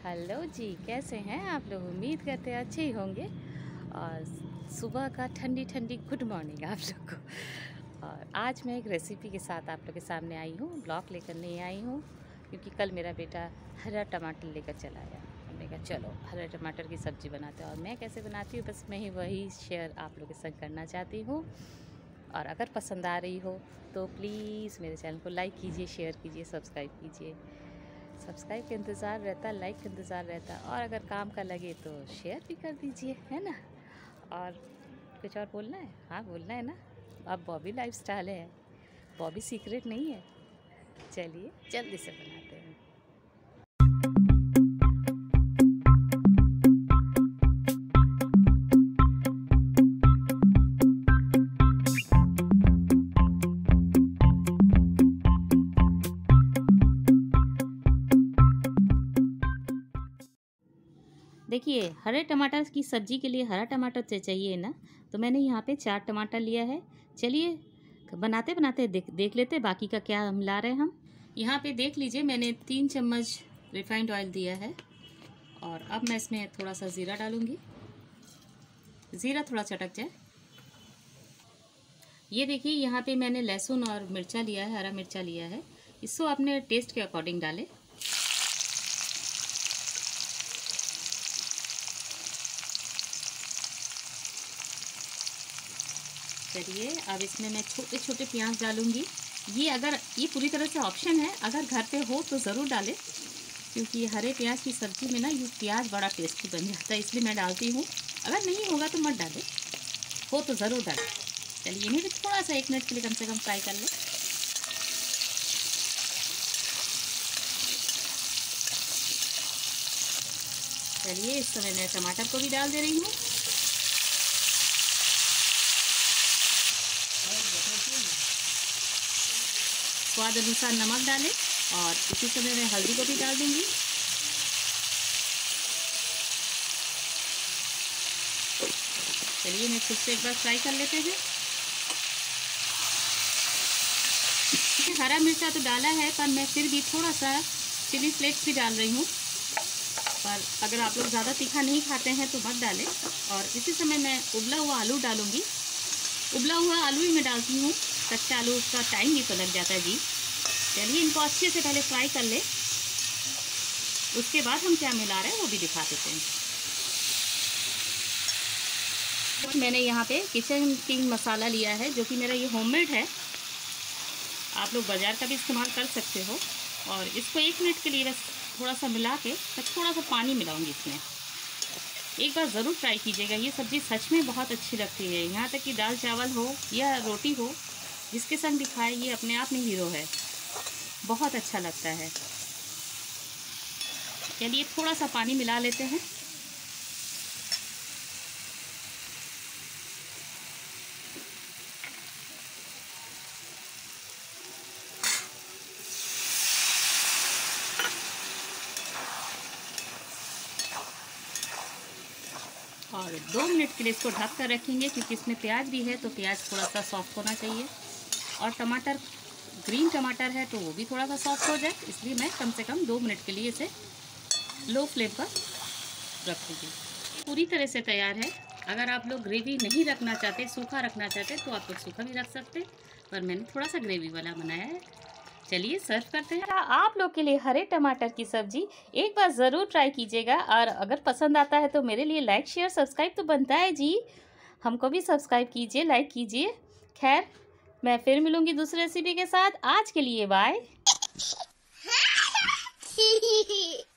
Hello जी, कैसे हैं आप लोग? उम्मीद करते हैं अच्छे ही होंगे। और सुबह का ठंडी ठंडी गुड मॉर्निंग आप लोग को। और आज मैं एक रेसिपी के साथ आप लोग के सामने आई हूँ। ब्लॉग लेकर नहीं आई हूँ क्योंकि कल मेरा बेटा हरा टमाटर लेकर चला गया। हमने कहा चलो हरा टमाटर की सब्ज़ी बनाते हैं, और मैं कैसे बनाती हूँ बस मैं ही वही शेयर आप लोग के संग करना चाहती हूँ। और अगर पसंद आ रही हो तो प्लीज़ मेरे चैनल को लाइक कीजिए, शेयर कीजिए, सब्सक्राइब कीजिए। सब्सक्राइब का इंतज़ार रहता है, लाइक का इंतज़ार रहता है, और अगर काम का लगे तो शेयर भी कर दीजिए, है ना। और कुछ और बोलना है? हाँ बोलना है ना। अब बॉबी लाइफस्टाइल है, बॉबी सीक्रेट नहीं है। चलिए जल्दी से बनाते हैं। देखिए, हरे टमाटर की सब्ज़ी के लिए हरा टमाटर चाहिए ना, तो मैंने यहाँ पे 4 टमाटर लिया है। चलिए बनाते बनाते देख लेते बाकी का क्या मिला रहे हैं हम। यहाँ पे देख लीजिए, मैंने 3 चम्मच रिफाइंड ऑयल दिया है। और अब मैं इसमें थोड़ा सा ज़ीरा डालूँगी। ज़ीरा थोड़ा चटक जाए। ये देखिए, यहाँ पे मैंने लहसुन और मिर्चा लिया है, हरा मिर्चा लिया है। इसको अपने टेस्ट के अकॉर्डिंग डालें। चलिए अब इसमें मैं छोटे छोटे प्याज डालूंगी। ये पूरी तरह से ऑप्शन है, अगर घर पे हो तो ज़रूर डालें, क्योंकि हरे प्याज की सब्ज़ी में ना ये प्याज बड़ा टेस्टी बन जाता है, इसलिए मैं डालती हूँ। अगर नहीं होगा तो मत डालें, हो तो ज़रूर डालें। चलिए इन्हें भी थोड़ा सा 1 मिनट के लिए कम से कम फ्राई कर लें। चलिए इस समय मैं टमाटर को भी डाल दे रही हूँ। स्वाद अनुसार नमक डालें, और इसी समय मैं हल्दी को भी डाल दूंगी। चलिए मैं फिर से एक बार फ्राई कर लेते हैं। हरा मिर्चा तो डाला है, पर मैं फिर भी थोड़ा सा चिली फ्लेक्स भी डाल रही हूँ। पर अगर आप लोग ज़्यादा तीखा नहीं खाते हैं तो मत डालें। और इसी समय मैं उबला हुआ आलू डालूंगी। उबला हुआ आलू ही मैं डालती हूँ, कच्चा आलू उसका टाइम भी तो लग जाता है जी। चलिए इनको अच्छे से पहले फ्राई कर ले, उसके बाद हम क्या मिला रहे हैं वो भी दिखा देते हैं। मैंने यहाँ पे किचन किंग मसाला लिया है, जो कि मेरा ये होममेड है। आप लोग बाज़ार का भी इस्तेमाल कर सकते हो। और इसको 1 मिनट के लिए बस थोड़ा सा मिला के, मैं थोड़ा सा पानी मिलाऊंगी इसमें। एक बार ज़रूर ट्राई कीजिएगा, ये सब्ज़ी सच में बहुत अच्छी लगती है। यहाँ तक कि दाल चावल हो या रोटी हो, जिसके संग भी खाए, ये अपने आप में हीरो है, बहुत अच्छा लगता है। चलिए थोड़ा सा पानी मिला लेते हैं। और 2 मिनट के लिए इसको ढक कर रखेंगे, क्योंकि इसमें प्याज भी है, तो प्याज थोड़ा सा सॉफ्ट होना चाहिए। और टमाटर ग्रीन टमाटर है तो वो भी थोड़ा सा सॉफ्ट हो जाए, इसलिए मैं कम से कम 2 मिनट के लिए इसे लो फ्लेम पर रखूँगी। पूरी तरह से तैयार है। अगर आप लोग ग्रेवी नहीं रखना चाहते, सूखा रखना चाहते, तो आप लोग सूखा भी रख सकते, पर मैंने थोड़ा सा ग्रेवी वाला बनाया है। चलिए सर्व करते हैं। आप लोग के लिए हरे टमाटर की सब्जी एक बार ज़रूर ट्राई कीजिएगा। और अगर पसंद आता है तो मेरे लिए लाइक शेयर सब्सक्राइब तो बनता है जी, हमको भी सब्सक्राइब कीजिए, लाइक कीजिए। खैर मैं फिर मिलूंगी दूसरी रेसिपी के साथ। आज के लिए बाय।